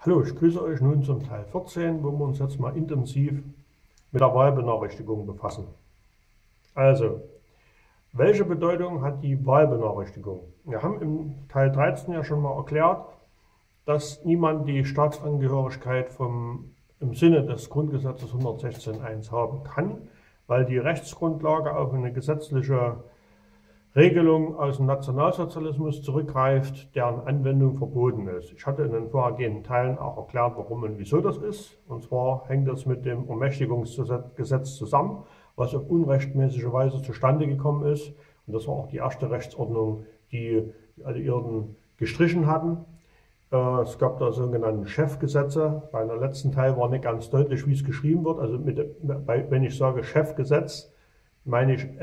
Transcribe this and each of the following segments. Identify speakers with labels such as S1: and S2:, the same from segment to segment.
S1: Hallo, ich grüße euch nun zum Teil 14, wo wir uns jetzt mal intensiv mit der Wahlbenachrichtigung befassen. Also, welche Bedeutung hat die Wahlbenachrichtigung? Wir haben im Teil 13 ja schon mal erklärt, dass niemand die Staatsangehörigkeit im Sinne des Grundgesetzes 116.1 haben kann, weil die Rechtsgrundlage auf eine gesetzliche Regelung aus dem Nationalsozialismus zurückgreift, deren Anwendung verboten ist. Ich hatte in den vorhergehenden Teilen auch erklärt, warum und wieso das ist. Und zwar hängt das mit dem Ermächtigungsgesetz zusammen, was auf unrechtmäßige Weise zustande gekommen ist. Und das war auch die erste Rechtsordnung, die die Alliierten gestrichen hatten. Es gab da sogenannte Chefgesetze. Bei der letzten Teil war nicht ganz deutlich, wie es geschrieben wird. Also wenn ich sage Chefgesetz, meine ich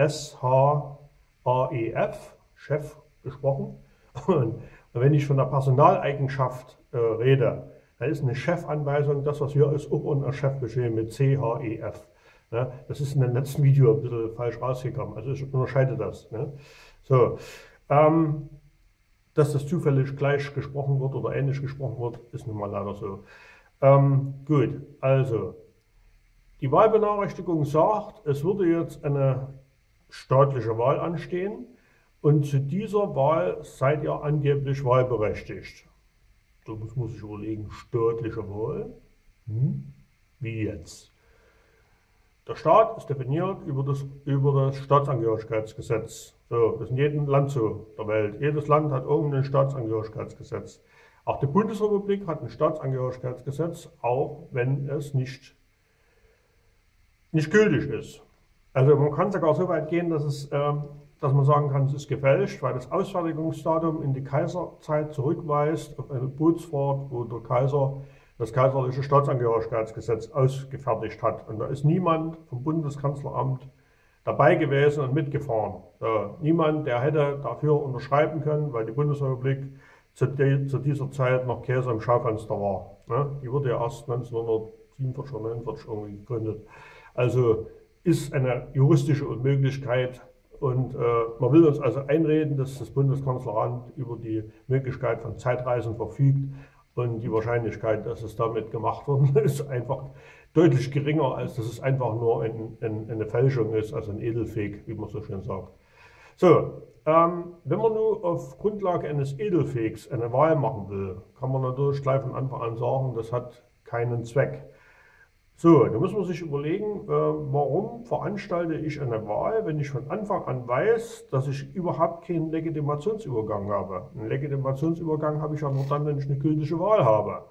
S1: SHAEF, Chef gesprochen. Und wenn ich von der Personaleigenschaft rede, dann ist eine Chefanweisung das, was hier als Ob- und Chefbefehl mit CHEF. Ne? Das ist in dem letzten Video ein bisschen falsch rausgekommen. Also ich unterscheide das. Ne? So, dass das zufällig gleich gesprochen wird oder ähnlich gesprochen wird, ist nun mal leider so. Gut, also die Wahlbenachrichtigung sagt, es würde jetzt eine staatliche Wahl anstehen und zu dieser Wahl seid ihr angeblich wahlberechtigt. So muss ich überlegen, staatliche Wahl? Wie jetzt? Der Staat ist definiert über das Staatsangehörigkeitsgesetz. So, das ist in jedem Land so der Welt. Jedes Land hat irgendein Staatsangehörigkeitsgesetz. Auch die Bundesrepublik hat ein Staatsangehörigkeitsgesetz, auch wenn es nicht gültig ist. Also man kann sogar so weit gehen, dass man sagen kann, es ist gefälscht, weil das Ausfertigungsdatum in die Kaiserzeit zurückweist auf eine Bootsfahrt, wo der Kaiser das kaiserliche Staatsangehörigkeitsgesetz ausgefertigt hat. Und da ist niemand vom Bundeskanzleramt dabei gewesen und mitgefahren. Niemand, der hätte dafür unterschreiben können, weil die Bundesrepublik zu dieser Zeit noch Käse im Schaufenster war. Die wurde ja erst 1947 oder 1949 irgendwie gegründet. Also ist eine juristische Unmöglichkeit. Und man will uns also einreden, dass das Bundeskanzleramt über die Möglichkeit von Zeitreisen verfügt. Und die Wahrscheinlichkeit, dass es damit gemacht worden ist, einfach deutlich geringer, als dass es einfach nur eine Fälschung ist, also ein Edelfake, wie man so schön sagt. So, wenn man nur auf Grundlage eines Edelfakes eine Wahl machen will, kann man natürlich gleich von Anfang an sagen, das hat keinen Zweck. So, da muss man sich überlegen, warum veranstalte ich eine Wahl, wenn ich von Anfang an weiß, dass ich überhaupt keinen Legitimationsübergang habe. Einen Legitimationsübergang habe ich ja nur dann, wenn ich eine gültige Wahl habe.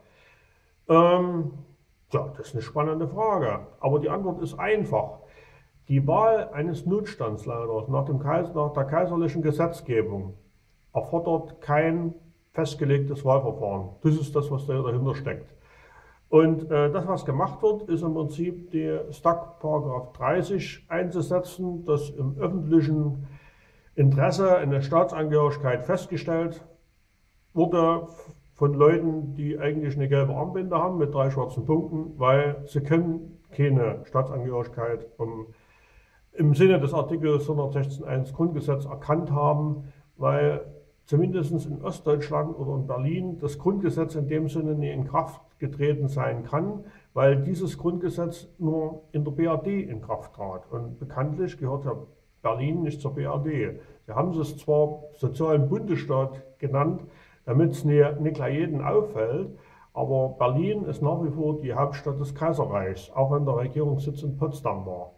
S1: Ja, das ist eine spannende Frage, aber die Antwort ist einfach. Die Wahl eines Notstandsleiters nach der kaiserlichen Gesetzgebung erfordert kein festgelegtes Wahlverfahren. Das ist das, was dahinter steckt. Und das, was gemacht wird, ist im Prinzip die StAK § 30 einzusetzen, dass im öffentlichen Interesse eine Staatsangehörigkeit festgestellt wurde von Leuten, die eigentlich eine gelbe Armbinde haben mit 3 schwarzen Punkten, weil sie können keine Staatsangehörigkeit im Sinne des Artikels 116.1 Grundgesetz erkannt haben, weil zumindest in Ostdeutschland oder in Berlin das Grundgesetz in dem Sinne nie in Kraft getreten sein kann, weil dieses Grundgesetz nur in der BRD in Kraft trat. Und bekanntlich gehört ja Berlin nicht zur BRD. Sie haben es zwar sozialen Bundesstaat genannt, damit es nicht gleich jeden auffällt, aber Berlin ist nach wie vor die Hauptstadt des Kaiserreichs, auch wenn der Regierungssitz in Potsdam war.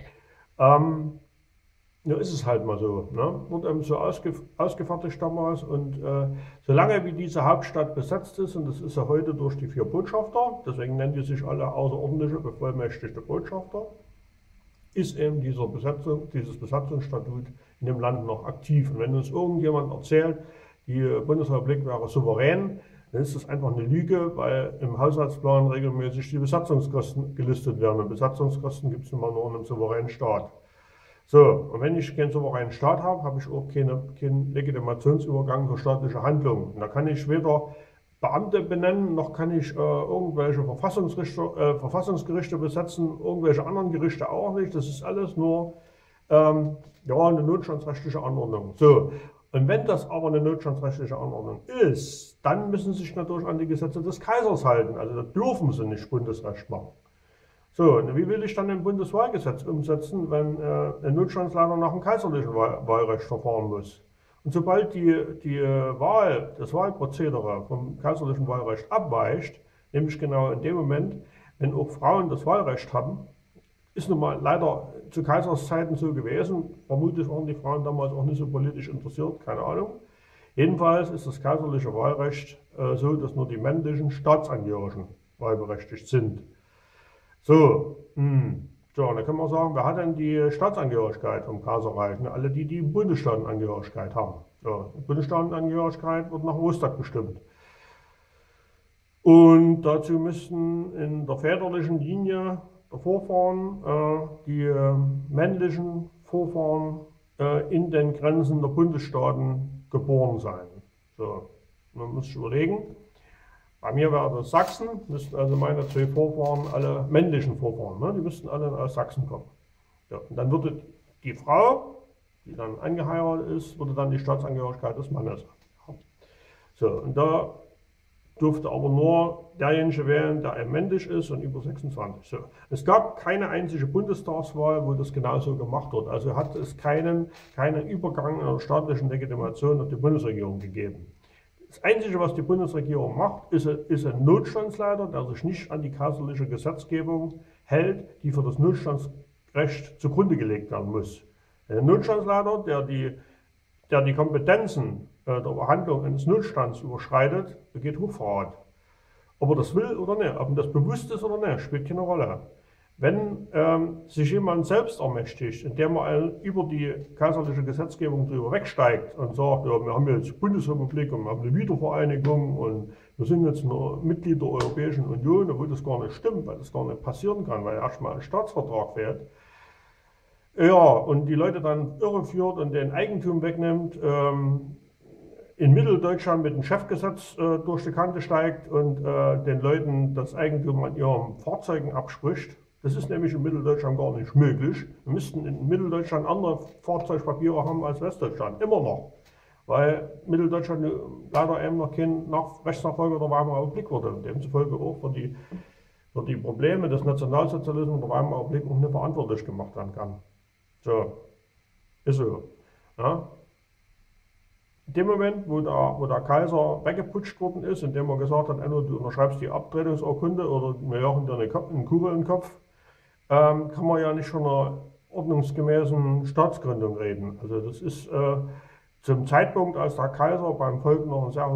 S1: Ja, ist es halt mal so. Ne? Wurde eben so ausgefertigt damals und solange wie diese Hauptstadt besetzt ist, und das ist ja heute durch die 4 Botschafter, deswegen nennen die sich alle außerordentliche bevollmächtigte Botschafter, ist eben dieses Besatzungsstatut in dem Land noch aktiv. Und wenn uns irgendjemand erzählt, die Bundesrepublik wäre souverän, dann ist das einfach eine Lüge, weil im Haushaltsplan regelmäßig die Besatzungskosten gelistet werden. Und Besatzungskosten gibt es nun mal nur in einem souveränen Staat. So, und wenn ich keinen souveränen Staat habe, habe ich auch keinen Legitimationsübergang für staatliche Handlungen. Und da kann ich weder Beamte benennen, noch kann ich irgendwelche Verfassungsgerichte besetzen, irgendwelche anderen Gerichte auch nicht. Das ist alles nur ja, eine notstandsrechtliche Anordnung. So, Und wenn das aber eine notstandsrechtliche Anordnung ist, dann müssen sie sich natürlich an die Gesetze des Kaisers halten. Also da dürfen sie nicht Bundesrecht machen. So, und wie will ich dann ein Bundeswahlgesetz umsetzen, wenn ein Notstandsleiter nach dem kaiserlichen Wahlrecht verfahren muss? Und sobald das Wahlprozedere vom kaiserlichen Wahlrecht abweicht, nämlich genau in dem Moment, wenn auch Frauen das Wahlrecht haben, ist nun mal leider zu Kaisers Zeiten so gewesen. Vermutlich waren die Frauen damals auch nicht so politisch interessiert, keine Ahnung. Jedenfalls ist das kaiserliche Wahlrecht so, dass nur die männlichen Staatsangehörigen wahlberechtigt sind. So, so, und dann können wir sagen, wer hat denn die Staatsangehörigkeit vom Kaiserreich? Alle die, die Bundesstaatenangehörigkeit haben. So, die Bundesstaatenangehörigkeit wird nach Rostock bestimmt. Und dazu müssten in der väterlichen Linie der Vorfahren die männlichen Vorfahren in den Grenzen der Bundesstaaten geboren sein. So, man muss sich überlegen, bei mir wäre das Sachsen, müssten also meine zwei Vorfahren, alle männlichen Vorfahren, ne, die müssten alle aus Sachsen kommen. Ja, und dann würde die Frau, die dann angeheiratet ist, würde dann die Staatsangehörigkeit des Mannes haben. So, und da durfte aber nur derjenige wählen, der männlich ist und über 26. So. Es gab keine einzige Bundestagswahl, wo das genauso gemacht wird. Also hat es keinen Übergang einer staatlichen Legitimation auf die Bundesregierung gegeben. Das Einzige, was die Bundesregierung macht, ist ein Notstandsleiter, der sich nicht an die kaiserliche Gesetzgebung hält, die für das Notstandsrecht zugrunde gelegt werden muss. Ein Notstandsleiter, der die Kompetenzen der Behandlung eines Notstands überschreitet, begeht Hochverrat. Ob er das will oder nicht, ob ihm das bewusst ist oder nicht, spielt keine Rolle. Wenn sich jemand selbst ermächtigt, indem er über die kaiserliche Gesetzgebung drüber wegsteigt und sagt, ja, wir haben jetzt Bundesrepublik und wir haben eine Wiedervereinigung und wir sind jetzt nur Mitglied der Europäischen Union, obwohl das gar nicht stimmt, weil das gar nicht passieren kann, weil erstmal ein Staatsvertrag fehlt. Ja, und die Leute dann irreführt und den Eigentum wegnimmt, in Mitteldeutschland mit dem Chefgesetz durch die Kante steigt und den Leuten das Eigentum an ihren Fahrzeugen abspricht. Das ist nämlich in Mitteldeutschland gar nicht möglich. Wir müssten in Mitteldeutschland andere Fahrzeugpapiere haben als Westdeutschland, immer noch. Weil Mitteldeutschland leider eben noch kein Rechtsnachfolger der Weimarer Republik wurde. Und demzufolge auch für die Probleme des Nationalsozialismus der Weimarer Republik auch nicht verantwortlich gemacht werden kann. So, ist so. Ja. In dem Moment, wo der Kaiser weggeputscht worden ist, indem er gesagt hat, entweder du unterschreibst die Abtretungsurkunde oder wir jagen dir eine Kugel in den Kopf, kann man ja nicht von einer ordnungsgemäßen Staatsgründung reden. Also das ist zum Zeitpunkt, als der Kaiser beim Volk noch ein sehr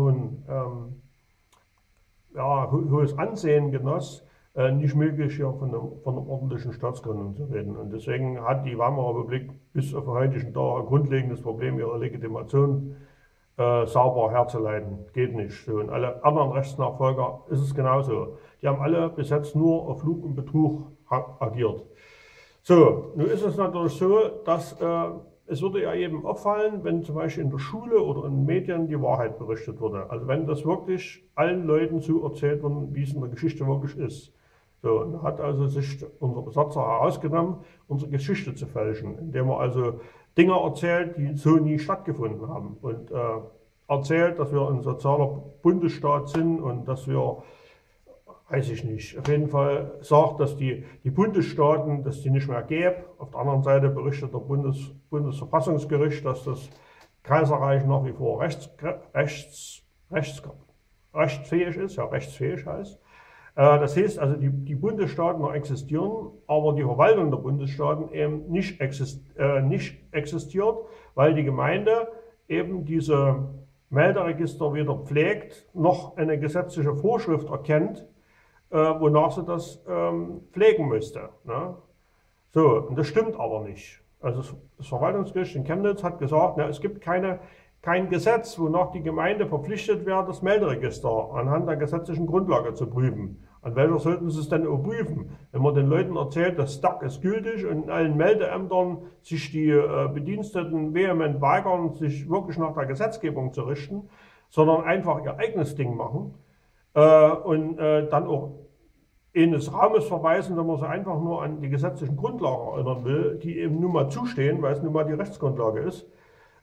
S1: hohes Ansehen genoss, nicht möglich, hier von einer ordentlichen Staatsgründung zu reden. Und deswegen hat die Weimarer Republik bis auf den heutigen Tag ein grundlegendes Problem, ihre Legitimation sauber herzuleiten. Geht nicht. So, und alle anderen Rechtsnachfolger ist es genauso. Die haben alle bis jetzt nur auf Lug und Betrug agiert. So, nun ist es natürlich so, dass es würde ja jedem auffallen, wenn zum Beispiel in der Schule oder in den Medien die Wahrheit berichtet wurde. Also wenn das wirklich allen Leuten so erzählt wird, wie es in der Geschichte wirklich ist. So, und hat also sich unser Besatzer herausgenommen, unsere Geschichte zu fälschen, indem er also Dinge erzählt, die so nie stattgefunden haben. Und erzählt, dass wir ein sozialer Bundesstaat sind und dass wir, weiß ich nicht, auf jeden Fall sagt, dass die Bundesstaaten, dass die nicht mehr gäbe. Auf der anderen Seite berichtet der Bundesverfassungsgericht, dass das Kaiserreich nach wie vor rechtsfähig ist, ja rechtsfähig heißt. Das heißt also, die Bundesstaaten noch existieren, aber die Verwaltung der Bundesstaaten eben nicht existiert, weil die Gemeinde eben diese Melderegister weder pflegt, noch eine gesetzliche Vorschrift erkennt, wonach sie das pflegen müsste. Ne? So, und das stimmt aber nicht. Also das Verwaltungsgericht in Chemnitz hat gesagt, es gibt kein Gesetz, wonach die Gemeinde verpflichtet wäre, das Melderegister anhand der gesetzlichen Grundlage zu prüfen. An welcher sollten sie es denn überprüfen? Wenn man den Leuten erzählt, das DAG ist gültig und in allen Meldeämtern sich die Bediensteten vehement weigern, sich wirklich nach der Gesetzgebung zu richten, sondern einfach ihr eigenes Ding machen und dann auch eines Raumes verweisen, wenn man sie einfach nur an die gesetzlichen Grundlagen erinnern will, die eben nun mal zustehen, weil es nun mal die Rechtsgrundlage ist.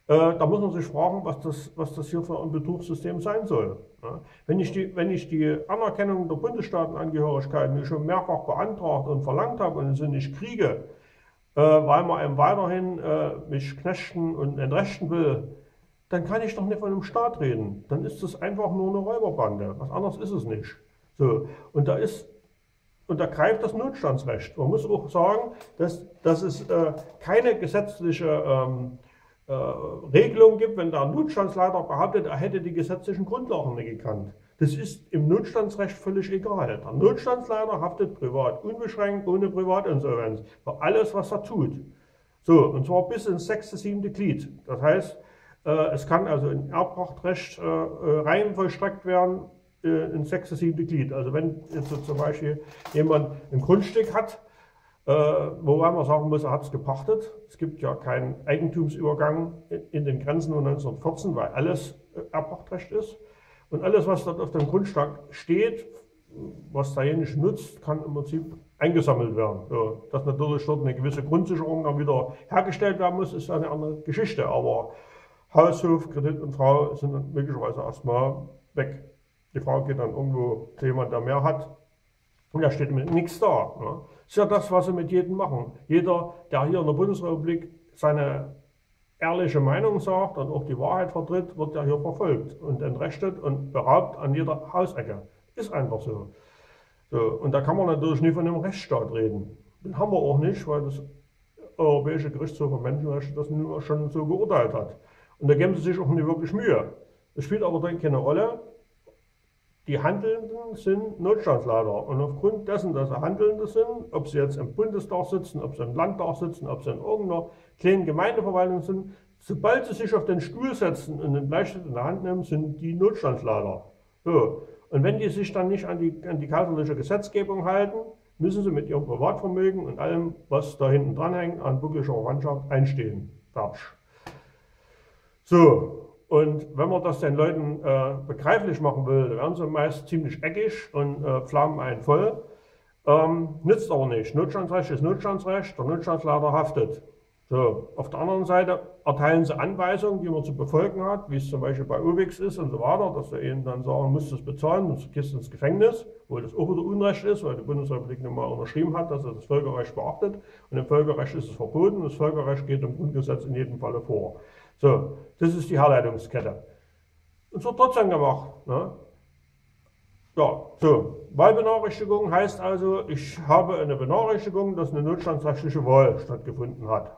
S1: Da muss man sich fragen, was das hier für ein Betrugssystem sein soll. Ja. Wenn ich die Anerkennung der Bundesstaatenangehörigkeit nicht schon mehrfach beantragt und verlangt habe und sie nicht kriege, weil man einem weiterhin mich knechten und entrechten will, dann kann ich doch nicht von einem Staat reden. Dann ist das einfach nur eine Räuberbande. Was anderes ist es nicht. So, und da greift das Notstandsrecht. Man muss auch sagen, dass es keine gesetzliche Regelung gibt, wenn der Notstandsleiter behauptet, er hätte die gesetzlichen Grundlagen nicht gekannt. Das ist im Notstandsrecht völlig egal. Der Notstandsleiter haftet privat, unbeschränkt, ohne Privatinsolvenz, für alles, was er tut. So, und zwar bis ins 6., 7. Glied. Das heißt, es kann also in Erbpachtrecht rein vollstreckt werden ins 6., 7. Glied. Also wenn jetzt so zum Beispiel jemand ein Grundstück hat, wobei man sagen muss, er hat es gepachtet. Es gibt ja keinen Eigentumsübergang in den Grenzen von 1914, weil alles Erbpachtrecht ist. Und alles, was dort auf dem Grundstück steht, was derjenige nutzt, kann im Prinzip eingesammelt werden. Ja, dass natürlich dort eine gewisse Grundsicherung dann wieder hergestellt werden muss, ist eine andere Geschichte. Aber Haus, Hof, Kredit und Frau sind dann möglicherweise erstmal weg. Die Frau geht dann irgendwo zu jemandem, der mehr hat. Und da steht mit nichts da. Ja. Das ist ja das, was sie mit jedem machen. Jeder, der hier in der Bundesrepublik seine ehrliche Meinung sagt und auch die Wahrheit vertritt, wird ja hier verfolgt und entrechtet und beraubt an jeder Hausecke. Ist einfach so. Und da kann man natürlich nie von einem Rechtsstaat reden. Den haben wir auch nicht, weil das Europäische Gerichtshof für Menschenrechte das nun schon so geurteilt hat. Und da geben sie sich auch nicht wirklich Mühe. Es spielt aber dann keine Rolle. Die Handelnden sind Notstandsleiter und aufgrund dessen, dass sie Handelnde sind, ob sie jetzt im Bundestag sitzen, ob sie im Landtag sitzen, ob sie in irgendeiner kleinen Gemeindeverwaltung sind, sobald sie sich auf den Stuhl setzen und den Bleistift in der Hand nehmen, sind die Notstandsleiter. So. Und wenn die sich dann nicht an die kaiserliche Gesetzgebung halten, müssen sie mit ihrem Privatvermögen und allem, was da hinten dran hängt, an buckliger Verwandtschaft einstehen. Fertig. So. Und wenn man das den Leuten begreiflich machen will, dann werden sie meist ziemlich eckig und pflaumen einen voll. Nützt aber nicht. Notstandsrecht ist Notstandsrecht, der Notstandsleiter haftet. So, auf der anderen Seite erteilen sie Anweisungen, die man zu befolgen hat, wie es zum Beispiel bei OWIX ist und so weiter, dass sie ihnen dann sagen, musst du es bezahlen, sonst gehst du ins Gefängnis, wo das auch wieder Unrecht ist, weil die Bundesrepublik nun mal unterschrieben hat, dass er das Völkerrecht beachtet. Und im Völkerrecht ist es verboten, das Völkerrecht geht im Grundgesetz in jedem Falle vor. So, das ist die Herleitungskette. Und es wird trotzdem gemacht. Ne? Ja, so. Wahlbenachrichtigung heißt also, ich habe eine Benachrichtigung, dass eine notstandsrechtliche Wahl stattgefunden hat.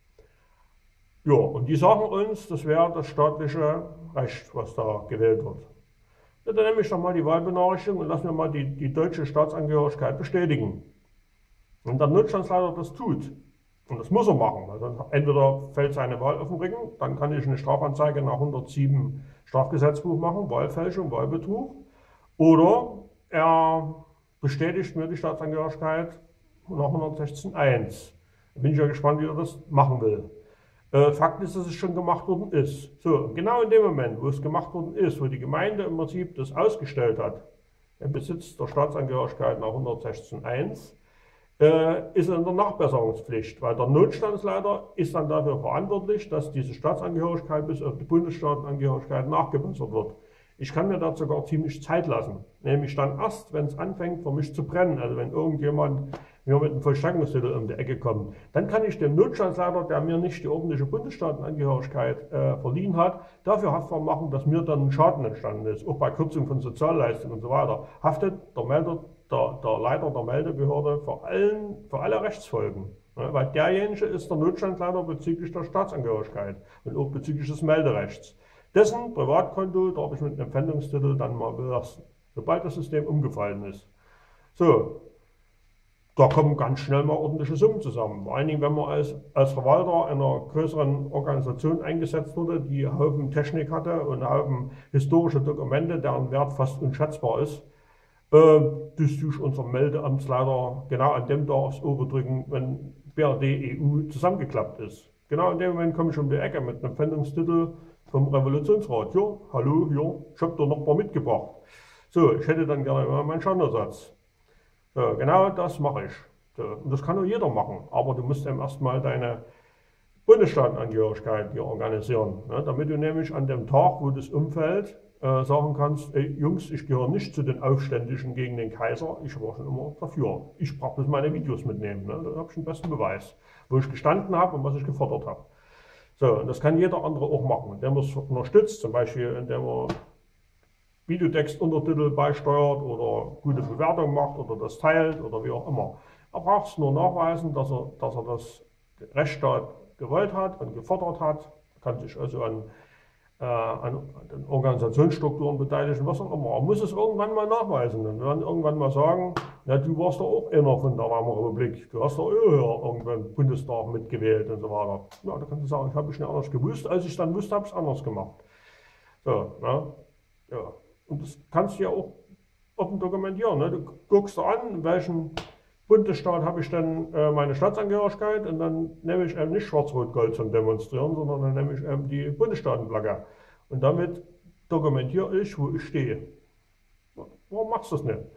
S1: Ja, und die sagen uns, das wäre das staatliche Recht, was da gewählt wird. Ja, dann nehme ich doch mal die Wahlbenachrichtigung und lass mir mal die deutsche Staatsangehörigkeit bestätigen. Wenn der Notstandsleiter das tut, und das muss er machen, weil sonst entweder fällt seine Wahl auf den Rücken, dann kann ich eine Strafanzeige nach 107 Strafgesetzbuch machen, Wahlfälschung, Wahlbetrug, oder er bestätigt mir die Staatsangehörigkeit nach 116.1. Da bin ich ja gespannt, wie er das machen will. Fakt ist, dass es schon gemacht worden ist. So, genau in dem Moment, wo es gemacht worden ist, wo die Gemeinde im Prinzip das ausgestellt hat, im Besitz der Staatsangehörigkeit nach 116.1, ist er in der Nachbesserungspflicht, weil der Notstandsleiter ist dann dafür verantwortlich, dass diese Staatsangehörigkeit bis auf die Bundesstaatenangehörigkeit nachgebessert wird. Ich kann mir da sogar ziemlich Zeit lassen, nämlich dann erst, wenn es anfängt für mich zu brennen, also wenn irgendjemand mir mit einem Vollstreckungstitel um die Ecke kommt, dann kann ich dem Notstandsleiter, der mir nicht die ordentliche Bundesstaatenangehörigkeit verliehen hat, dafür haftbar machen, dass mir dann ein Schaden entstanden ist, auch bei Kürzung von Sozialleistungen und so weiter. Haftet der Leiter der Meldebehörde für alle Rechtsfolgen. Ja, weil derjenige ist der Notstandsleiter bezüglich der Staatsangehörigkeit und auch bezüglich des Melderechts. Dessen Privatkonto darf ich mit einem Pfändungstitel dann mal belasten, sobald das System umgefallen ist. So, da kommen ganz schnell mal ordentliche Summen zusammen. Vor allen Dingen, wenn man als Verwalter einer größeren Organisation eingesetzt wurde, die einen Haufen Technik hatte und einen Haufen historische Dokumente, deren Wert fast unschätzbar ist, das tue unserem Meldeamtsleiter genau an dem Tag aufs Ohr drücken, wenn BRD EU zusammengeklappt ist. Genau in dem Moment komme ich um die Ecke mit einem Pfändungstitel vom Revolutionsrat. Ja, hallo, ja, ich habe da noch ein paar mitgebracht. So, ich hätte dann gerne mal meinen Schadenersatz. So, genau das mache ich. So, und das kann auch jeder machen, aber du musst eben erstmal deine Bundesstaatenangehörigkeit hier organisieren, ne? Damit du nämlich an dem Tag, wo das umfällt, sagen kannst, ey, Jungs, ich gehöre nicht zu den Aufständischen gegen den Kaiser, ich war schon immer dafür. Ich brauche bloß meine Videos mitnehmen, ne? Da habe ich den besten Beweis, wo ich gestanden habe und was ich gefordert habe. So, und das kann jeder andere auch machen, indem er es unterstützt, zum Beispiel indem er Videotext-Untertitel beisteuert oder gute Bewertung macht oder das teilt oder wie auch immer. Er braucht es nur nachweisen, dass er das Rechtsstaat gewollt hat und gefordert hat, kann sich also an den Organisationsstrukturen beteiligen, was auch immer. Er muss es irgendwann mal nachweisen. Dann werden irgendwann mal sagen, ja, du warst doch auch einer von der Weimarer Republik. Du hast doch irgendwann im Bundestag mitgewählt und so weiter. Ja, da kannst du sagen, ich habe es nicht anders gewusst. Als ich es dann wusste, habe ich es anders gemacht. So, ne? Ja. Und das kannst du ja auch offen dokumentieren. Ne? Du guckst dir an, in welchem Bundesstaat habe ich denn meine Staatsangehörigkeit, und dann nehme ich eben nicht Schwarz-Rot-Gold zum Demonstrieren, sondern dann nehme ich eben die Bundesstaatenflagge. Und damit dokumentiere ich, wo ich stehe. Warum machst du das nicht?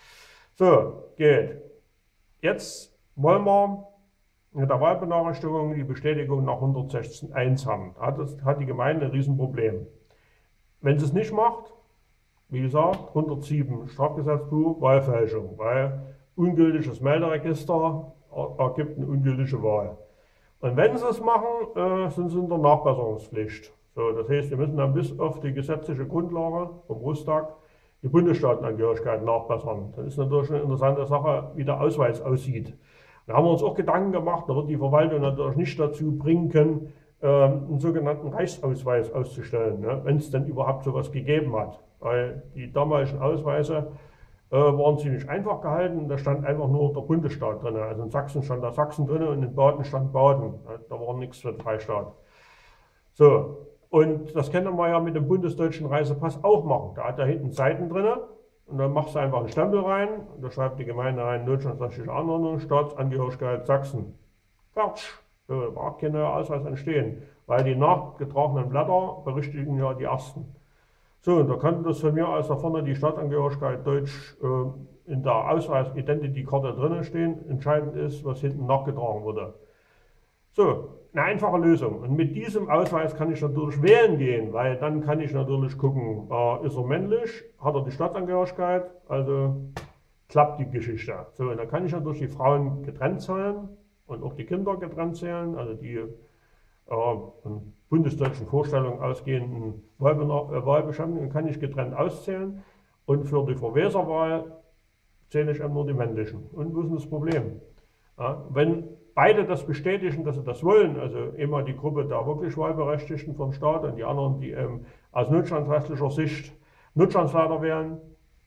S1: So, geht. Jetzt wollen wir mit der Wahlbenachrichtigung die Bestätigung nach 116.1 haben. Da hat die Gemeinde ein Riesenproblem. Wenn sie es nicht macht, wie gesagt, 107 Strafgesetzbuch, Wahlfälschung, weil ungültiges Melderegister ergibt eine ungültige Wahl. Und wenn sie es machen, sind sie in der Nachbesserungspflicht. So, das heißt, wir müssen dann bis auf die gesetzliche Grundlage vom Bundestag die Bundesstaatenangehörigkeit nachbessern. Das ist natürlich eine interessante Sache, wie der Ausweis aussieht. Da haben wir uns auch Gedanken gemacht, da wird die Verwaltung natürlich nicht dazu bringen können, einen sogenannten Reichsausweis auszustellen, ne, wenn es denn überhaupt sowas gegeben hat. Weil die damaligen Ausweise waren ziemlich einfach gehalten, da stand einfach nur der Bundesstaat drin. Also in Sachsen stand da Sachsen drin und in Baden stand Baden. Da war nichts für den Freistaat. So, und das können wir ja mit dem bundesdeutschen Reisepass auch machen. Da hat er hinten Seiten drin und dann machst du einfach einen Stempel rein und da schreibt die Gemeinde rein, notstandsrechtliche Anordnung, Staatsangehörigkeit Sachsen. Fertig. So, da braucht kein neuer Ausweis entstehen, weil die nachgetragenen Blätter berichtigen ja die ersten. So, und da kann das von mir aus da vorne die Staatsangehörigkeit Deutsch in der Ausweis-Identity-Karte drinnen stehen. Entscheidend ist, was hinten nachgetragen wurde. So, eine einfache Lösung. Und mit diesem Ausweis kann ich natürlich wählen gehen, weil dann kann ich natürlich gucken, ist er männlich, hat er die Staatsangehörigkeit, also klappt die Geschichte. So, und dann kann ich natürlich die Frauen getrennt zählen und auch die Kinder getrennt zählen, also die von bundesdeutschen Vorstellungen ausgehenden Wahlbeschränkungen kann ich getrennt auszählen, und für die Verweserwahl zähle ich eben nur die männlichen. Und wo ist denn das Problem? Ja, wenn beide das bestätigen, dass sie das wollen, also immer die Gruppe der wirklich Wahlberechtigten vom Staat und die anderen, die aus notstandsrechtlicher Sicht Notstandsleiter wählen,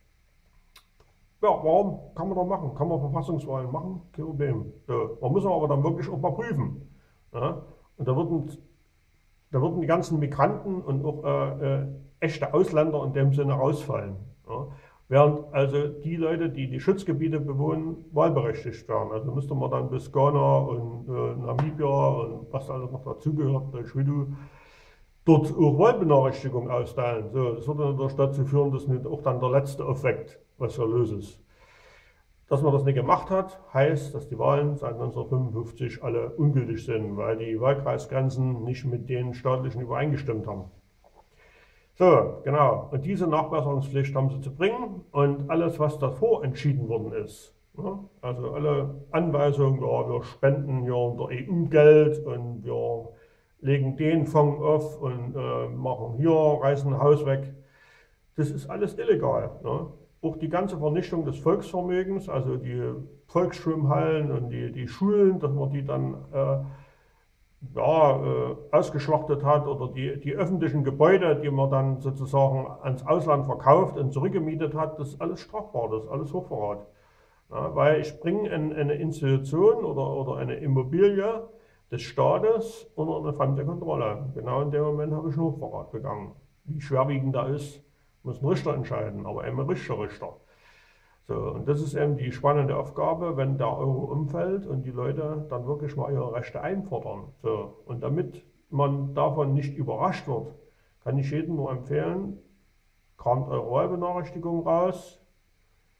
S1: ja, warum kann man das machen? Kann man Verfassungswahlen machen? Kein Problem. So, man muss aber dann wirklich auch mal prüfen. Ja? Und da würden die ganzen Migranten und auch echte Ausländer in dem Sinne rausfallen. Ja? Während also die Leute, die die Schutzgebiete bewohnen, wahlberechtigt werden. Also müsste man dann bis Ghana und Namibia und was alles noch dazugehört, dort auch Wahlbenachrichtigung austeilen. So, das würde natürlich dazu führen, dass nicht auch dann der Letzte aufweckt, was da los ist. Dass man das nicht gemacht hat, heißt, dass die Wahlen seit 1955 alle ungültig sind, weil die Wahlkreisgrenzen nicht mit den staatlichen übereingestimmt haben. So, genau. Und diese Nachbesserungspflicht haben sie zu bringen, und alles, was davor entschieden worden ist, ne? Also alle Anweisungen, ja, wir spenden hier unter EU-Geld und wir legen den Fonds auf und machen hier, reißen ein Haus weg, das ist alles illegal. Ne? Auch die ganze Vernichtung des Volksvermögens, also die Volksschwimmhallen und die Schulen, dass man die dann ausgeschlachtet hat, oder die öffentlichen Gebäude, die man dann sozusagen ans Ausland verkauft und zurückgemietet hat, das ist alles strafbar, das ist alles Hochverrat. Ja, weil ich bringe eine Institution oder eine Immobilie des Staates unter eine fremde Kontrolle. Genau in dem Moment habe ich einen Hochverrat begangen. Wie schwerwiegend da ist, muss ein Richter entscheiden, aber eben ein richtiger Richter. So, und das ist eben die spannende Aufgabe, wenn der Euro umfällt und die Leute dann wirklich mal ihre Rechte einfordern. So, und damit man davon nicht überrascht wird, kann ich jedem nur empfehlen, kramt eure Wahlbenachrichtigung raus,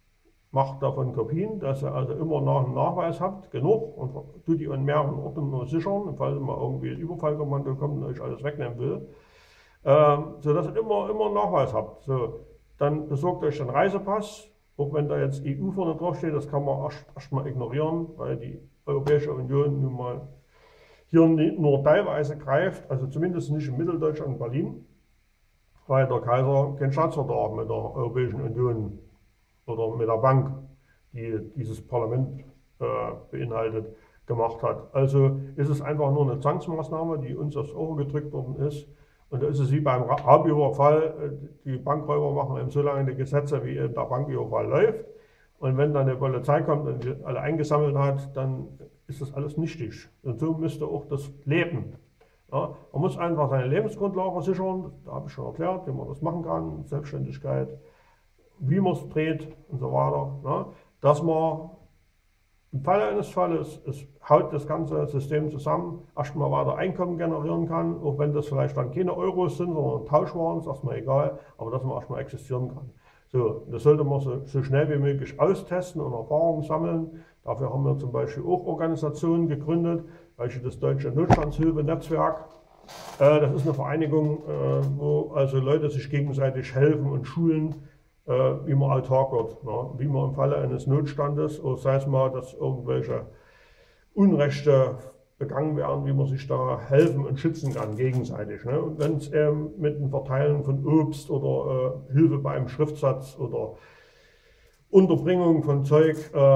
S1: macht davon Kopien, dass ihr also immer noch einen Nachweis habt, genug, und tut die an mehreren Orten nur sichern, falls mal irgendwie ein Überfallkommando kommt und euch alles wegnehmen will, sodass ihr immer einen Nachweis habt. So, dann besorgt euch den Reisepass, auch wenn da jetzt EU vorne drauf steht, das kann man erst mal ignorieren, weil die Europäische Union nun mal hier nur teilweise greift, also zumindest nicht in Mitteldeutschland und Berlin, weil der Kaiser keinen Staatsvertrag mit der Europäischen Union oder mit der Bank, die dieses Parlament beinhaltet, gemacht hat. Also ist es einfach nur eine Zwangsmaßnahme, die uns aufs Ohr gedrückt worden ist. Und da ist es wie beim Raubüberfall, die Bankräuber machen eben so lange die Gesetze, wie eben der Banküberfall läuft. Und wenn dann die Polizei kommt und die alle eingesammelt hat, dann ist das alles nichtig. Und so müsste auch das Leben. Ja, man muss einfach seine Lebensgrundlage sichern, da habe ich schon erklärt, wie man das machen kann, Selbstständigkeit, wie man es dreht und so weiter. Ja, dass man im Falle eines Falles, es haut das ganze System zusammen, erstmal weiter Einkommen generieren kann, auch wenn das vielleicht dann keine Euros sind, sondern Tauschwaren, ist erstmal egal, aber dass man erstmal existieren kann. So, das sollte man so schnell wie möglich austesten und Erfahrungen sammeln. Dafür haben wir zum Beispiel auch Organisationen gegründet, welche das Deutsche Notstandshilfenetzwerk. Das ist eine Vereinigung, wo also Leute sich gegenseitig helfen und schulen, wie man autark wird, ne? Wie man im Falle eines Notstandes, oder sei es mal, dass irgendwelche Unrechte begangen werden, wie man sich da helfen und schützen kann gegenseitig. Ne? Und wenn es mit dem Verteilen von Obst oder Hilfe beim Schriftsatz oder Unterbringung von Zeug,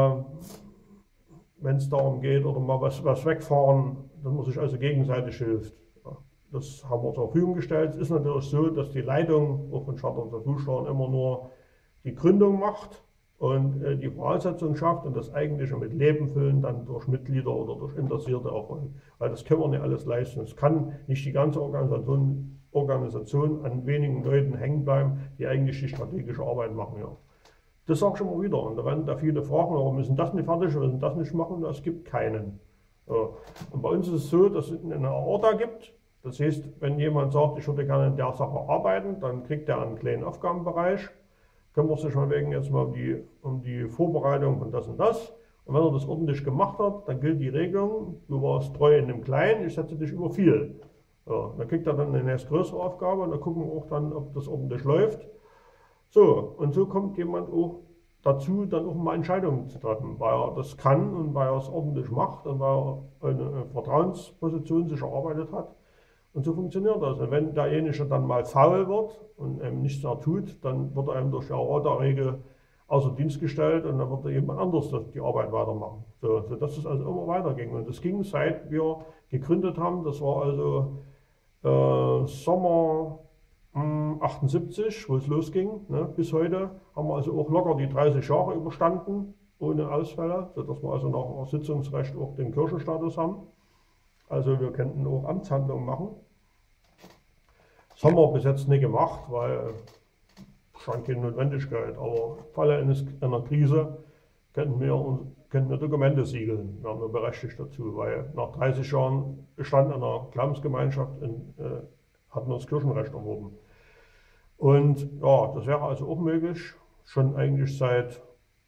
S1: wenn es darum geht, oder mal was wegfahren, dass man sich also gegenseitig hilft. Ja, das haben wir zur Verfügung gestellt. Es ist natürlich so, dass die Leitung auch von Charter und Zuschauern immer nur die Gründung macht und die Voraussetzung schafft und das Eigentliche mit Leben füllen dann durch Mitglieder oder durch Interessierte erfolgen. Weil das können wir nicht alles leisten. Es kann nicht die ganze Organisation an wenigen Leuten hängen bleiben, die eigentlich die strategische Arbeit machen. Ja. Das sage ich immer wieder. Und da werden da viele fragen, warum müssen das nicht fertig, wir müssen das nicht machen. Es gibt keinen. Ja. Und bei uns ist es so, dass es eine Orga gibt. Das heißt, wenn jemand sagt, ich würde gerne in der Sache arbeiten, dann kriegt er einen kleinen Aufgabenbereich. Kümmert sich mal wegen jetzt mal um die Vorbereitung von das und das. Und wenn er das ordentlich gemacht hat, dann gilt die Regelung, du warst treu in dem Kleinen, ich setze dich über viel. Ja, dann kriegt er dann eine nächst größere Aufgabe und dann gucken wir auch dann, ob das ordentlich läuft. So, und so kommt jemand auch dazu, dann auch mal Entscheidungen zu treffen, weil er das kann und weil er es ordentlich macht und weil er eine Vertrauensposition sich erarbeitet hat. Und so funktioniert das. Und wenn derjenige dann mal faul wird und nichts mehr tut, dann wird er durch die Orga-Regel außer Dienst gestellt und dann wird jemand anderes die Arbeit weitermachen. So dass es also immer weiterging. Und das ging, seit wir gegründet haben, das war also Sommer 78, wo es losging, ne, bis heute, haben wir also auch locker die 30 Jahre überstanden, ohne Ausfälle, sodass wir also nach dem Sitzungsrecht auch den Kirchenstatus haben. Also wir könnten auch Amtshandlungen machen. Das haben wir bis jetzt nicht gemacht, weil scheint keine Notwendigkeit. Aber im Falle einer Krise könnten wir Dokumente siegeln. Wir haben wir berechtigt dazu, weil nach 30 Jahren Bestand einer Glaubensgemeinschaft hatten wir das Kirchenrecht erworben. Und ja, das wäre also auch möglich, schon eigentlich seit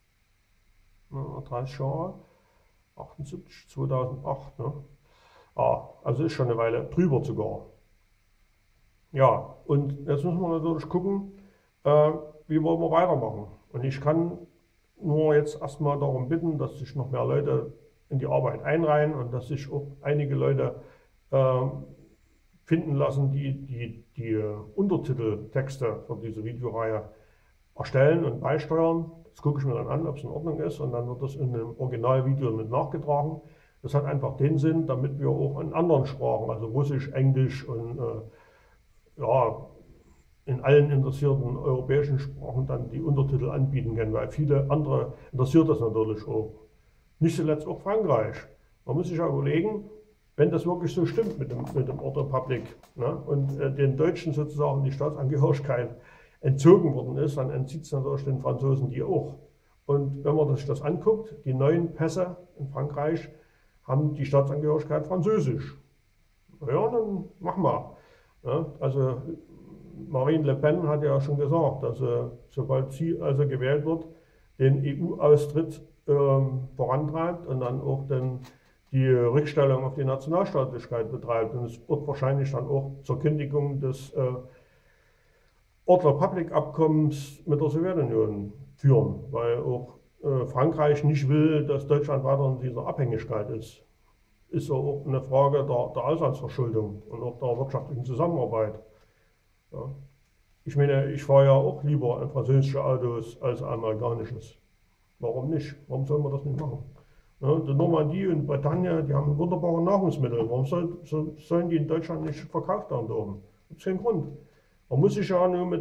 S1: 30 Jahren, 78, 2008. Ne? Ja, also ist schon eine Weile drüber sogar. Ja, und jetzt müssen wir natürlich gucken, wie wollen wir weitermachen. Und ich kann nur jetzt erstmal darum bitten, dass sich noch mehr Leute in die Arbeit einreihen und dass sich auch einige Leute finden lassen, die Untertiteltexte für diese Videoreihe erstellen und beisteuern. Das gucke ich mir dann an, ob es in Ordnung ist, und dann wird das in einem Originalvideo mit nachgetragen. Das hat einfach den Sinn, damit wir auch in anderen Sprachen, also Russisch, Englisch und ja, in allen interessierten europäischen Sprachen dann die Untertitel anbieten können, weil viele andere interessiert das natürlich auch. Nicht zuletzt auch Frankreich. Man muss sich ja überlegen, wenn das wirklich so stimmt mit dem Ordre Public, ne, und den Deutschen sozusagen die Staatsangehörigkeit entzogen worden ist, dann entzieht es natürlich den Franzosen die auch. Und wenn man sich das anguckt, die neuen Pässe in Frankreich haben die Staatsangehörigkeit Französisch. Ja, dann machen wir. Ja, also Marine Le Pen hat ja schon gesagt, dass sobald sie also gewählt wird, den EU-Austritt vorantreibt und dann auch die Rückstellung auf die Nationalstaatlichkeit betreibt. Und es wird wahrscheinlich dann auch zur Kündigung des Old-Republic-Abkommens mit der Sowjetunion führen, weil auch Frankreich nicht will, dass Deutschland weiter in dieser Abhängigkeit ist. Ist ja auch eine Frage der Auslandsverschuldung und auch der wirtschaftlichen Zusammenarbeit. Ja. Ich meine, ich fahre ja auch lieber ein französische Autos als ein amerikanisches. Warum nicht? Warum soll man das nicht machen? Ja, die Normandie und Bretagne, die haben wunderbare Nahrungsmittel. Warum sollen die in Deutschland nicht verkauft werden dürfen? Das ist kein Grund. Man muss sich ja nur mit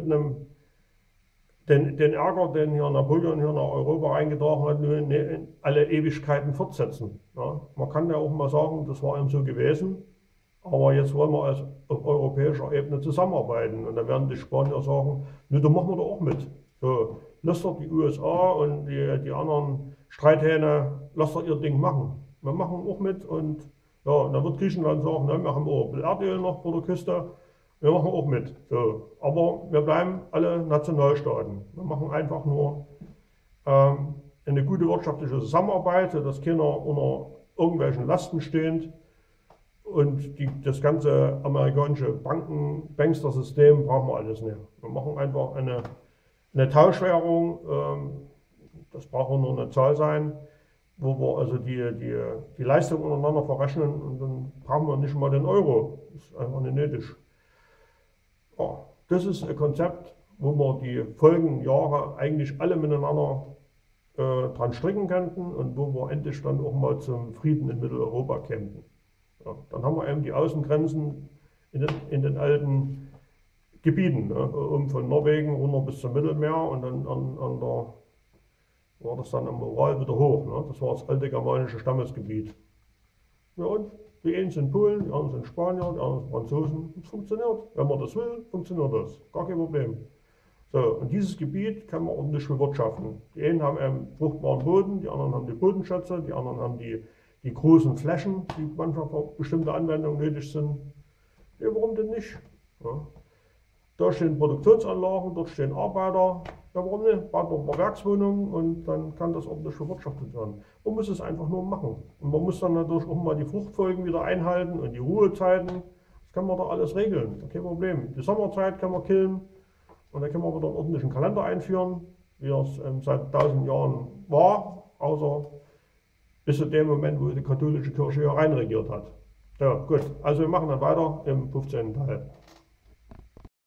S1: den Ärger, den hier Napoleon hier nach Europa reingetragen hat, nur in alle Ewigkeiten fortsetzen. Ja, man kann ja auch mal sagen, das war eben so gewesen, aber jetzt wollen wir auf europäischer Ebene zusammenarbeiten. Und dann werden die Spanier sagen, ne, da machen wir doch auch mit. So, lasst doch die USA und die anderen Streithähne, lasst doch ihr Ding machen. Wir machen auch mit und ja, dann wird Griechenland sagen, ne, wir haben auch Erdöl noch vor der Küste. Wir machen auch mit. So. Aber wir bleiben alle Nationalstaaten. Wir machen einfach nur eine gute wirtschaftliche Zusammenarbeit, sodass keiner unter irgendwelchen Lasten steht. Und das ganze amerikanische Bankster-System brauchen wir alles nicht. Wir machen einfach eine Tauschwährung, das braucht nur eine Zahl sein, wo wir also die Leistung untereinander verrechnen und dann brauchen wir nicht mal den Euro. Das ist einfach nicht nötig. Ja, das ist ein Konzept, wo wir die folgenden Jahre eigentlich alle miteinander dran stricken könnten und wo wir endlich dann auch mal zum Frieden in Mitteleuropa kämen. Ja, dann haben wir eben die Außengrenzen in den alten Gebieten, ne, von Norwegen runter bis zum Mittelmeer und dann war das dann am Ural wieder hoch. Ne? Das war das alte germanische Stammesgebiet. Ja, und die einen sind Polen, die anderen sind Spanier, die anderen sind Franzosen. Das funktioniert. Wenn man das will, funktioniert das. Gar kein Problem. So, und dieses Gebiet kann man ordentlich bewirtschaften. Die einen haben einen fruchtbaren Boden, die anderen haben die Bodenschätze, die anderen haben die großen Flächen, die manchmal für bestimmte Anwendungen nötig sind. Ja, warum denn nicht? Ja. Da stehen Produktionsanlagen, dort stehen Arbeiter. Ja, warum nicht? Baut man ein paar Werkswohnungen und dann kann das ordentlich bewirtschaftet werden. Man muss es einfach nur machen. Und man muss dann natürlich auch mal die Fruchtfolgen wieder einhalten und die Ruhezeiten. Das kann man doch alles regeln, kein Problem. Die Sommerzeit kann man killen und dann können wir wieder einen ordentlichen Kalender einführen, wie es seit 1000 Jahren war, außer bis zu dem Moment, wo die katholische Kirche hier reinregiert hat. Ja, gut. Also wir machen dann weiter im 15. Teil.